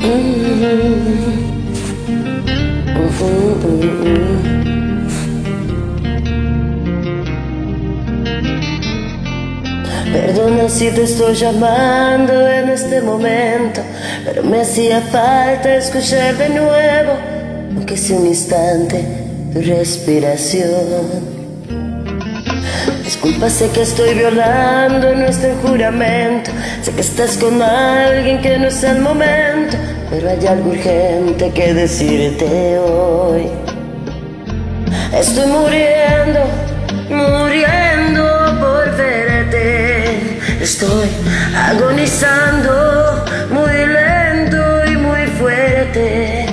Perdona si te estoy llamando en este momento, pero me hacía falta escuchar de nuevo, aunque sea un instante, tu respiración. Disculpa, sé que estoy violando nuestro juramento, sé que estás con alguien que no es el momento, pero hay algo urgente que decirte hoy. Estoy muriendo, muriendo por verte. Estoy agonizando muy lento y muy fuerte.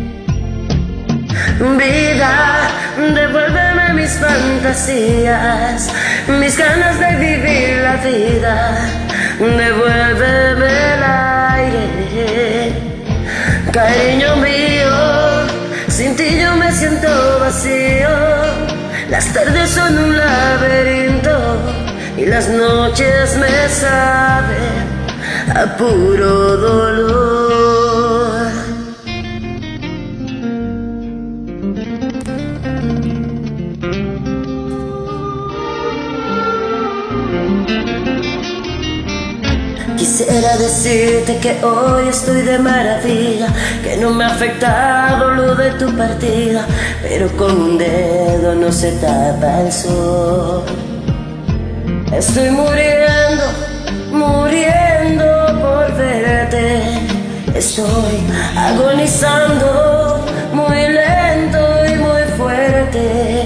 Vida, devuélveme mis fantasías, mis ganas de vivir la vida. Devuélveme el aire, cariño mío. Sin ti yo me siento vacío. Las tardes son un laberinto y las noches me saben a puro dolor. Quisiera decirte que hoy estoy de maravilla, que no me ha afectado lo de tu partida, pero con un dedo no se tapa el sol. Estoy muriendo, muriendo por verte. Estoy agonizando muy lento y muy fuerte.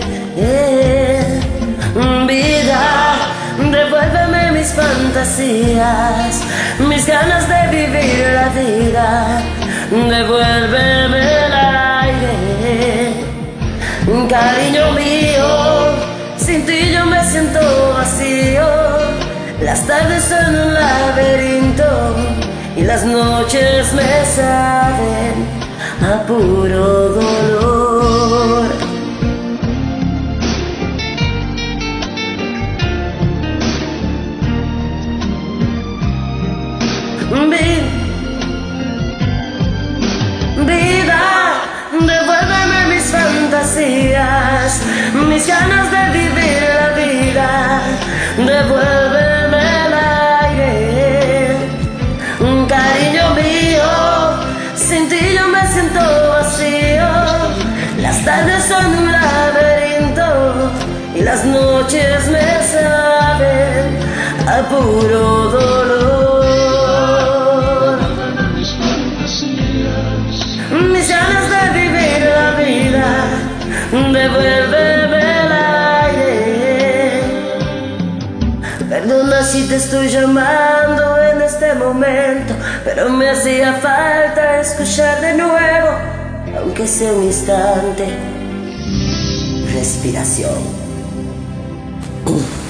Vida, devuélveme mis fantasías, mis ganas de vivir la vida. Devuélveme el aire, cariño mío. Sin ti yo me siento vacío. Las tardes son un laberinto y las noches me saben a puro dolor. Vida, devuélveme mis fantasías, mis ganas de vivir la vida. Devuélveme el aire, cariño mío. Sin ti yo me siento vacío. Las tardes son un laberinto y las noches me saben a puro dolor. Mis ganas de vivir la vida, devuélveme el aire. Perdona si te estoy llamando en este momento, pero me hacía falta escuchar de nuevo, aunque sea un instante, respiración.